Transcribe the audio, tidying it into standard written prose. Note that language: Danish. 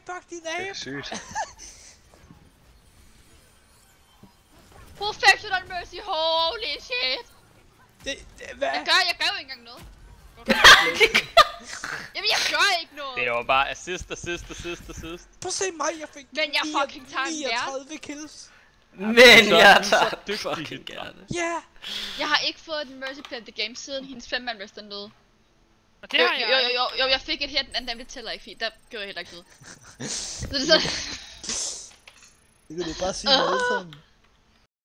fuck din Det er abe. sygt. Professional mercy, holy shit. Hvad? Jeg gør jo ikke engang noget. Jamen jeg gør ikke noget. Det var bare assist. Prøv at se mig, jeg fik Men jeg fucking tager en 39 kills. Men jeg så tager dygtig. fucking gerne. Ja. Jeg har ikke fået den mercy play of the game siden hendes 5-man wrestler døde. Og det har jeg. Jo, jeg fik et her den anden dag, det tæller ikke, fordi der gjorde jeg heller ikke noget. Så det er så... Det kan du bare sige med alle sammen.